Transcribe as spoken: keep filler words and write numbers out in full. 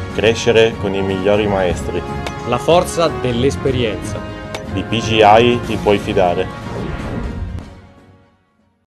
Crescere con i migliori maestri. La forza dell'esperienza. Di P G I ti puoi fidare.